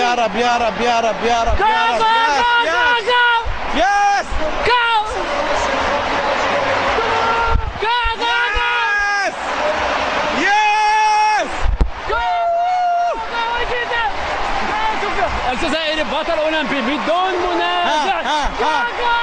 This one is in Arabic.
يا رب يا رب يا رب يا رب يا رب. يس الجزائري بطل اولمبي بدون منازع.